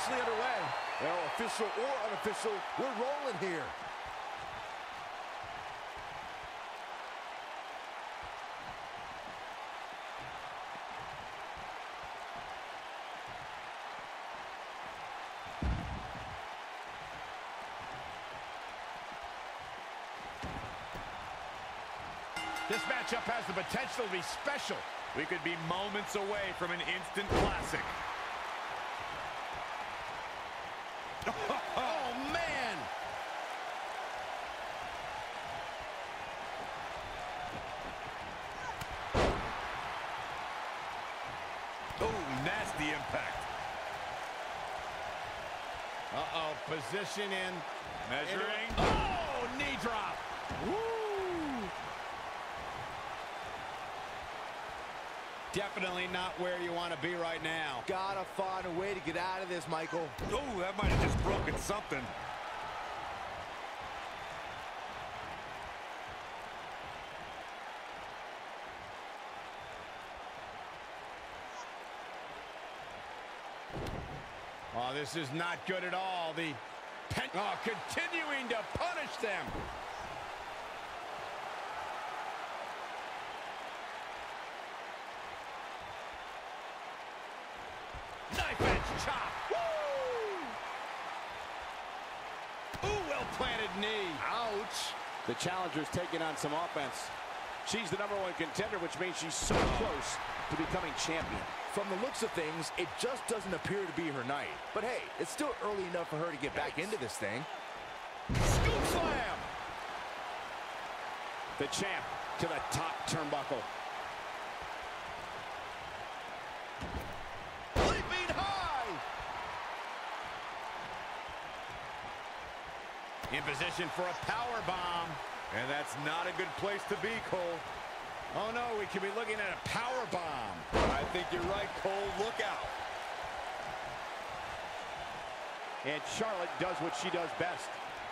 officially underway. Well, official or unofficial, we're rolling here. This matchup has the potential to be special. We could be moments away from an instant classic. Oh, man! Oh, nasty impact. Uh-oh, position in. Measuring. Oh, knee drop. Woo! Definitely not where you want to be right now. Gotta find a way to get out of this, Michael. Oh, that might have just broken something. Oh, this is not good at all. Continuing to punish them. Knife edge chop. Woo! Ooh, well-planted knee. Ouch. The challenger's taking on some offense. She's the #1 contender, which means she's so close to becoming champion. From the looks of things, it just doesn't appear to be her night. But hey, it's still early enough for her to get back into this thing. Scoop slam. The champ to the top turnbuckle. Leaping high. In position for a power bomb. And that's not a good place to be, Cole. Oh no, we could be looking at a power bomb. I think you're right, Cole. Look out. And Charlotte does what she does best.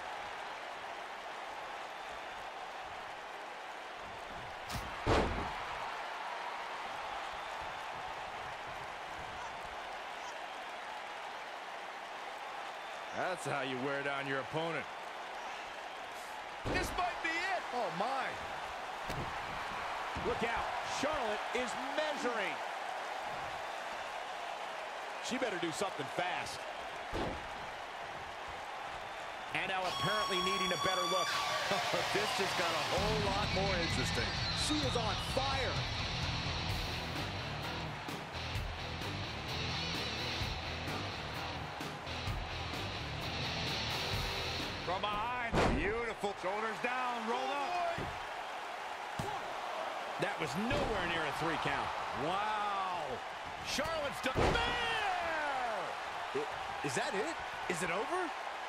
That's how you wear down your opponent. This might be it. Oh, my. Look out. Charlotte is measuring. She better do something fast. And now apparently needing a better look. This just got a whole lot more interesting. She is on fire. From behind. Beautiful. Shoulders down. Roll up. That was nowhere near a 3 count. Wow. Charlotte's done. Flair! Is that it? Is it over?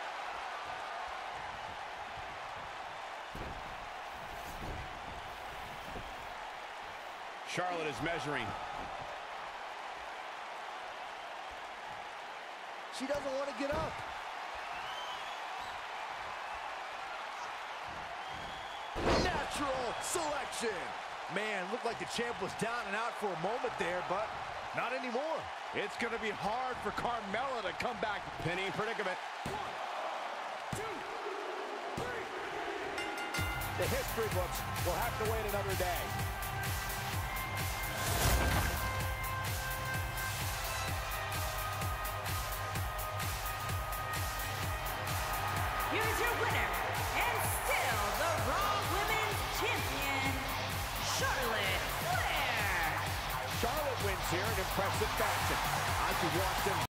Charlotte is measuring. She doesn't want to get up. Natural selection. Man, looked like the champ was down and out for a moment there, but not anymore. It's going to be hard for Carmella to come back. Pinning predicament. 1, 2, 3. The history books will have to wait another day. Here's your winner, and still the Raw Women's Champion, Charlotte Flair. Charlotte wins here in impressive fashion. I could watch them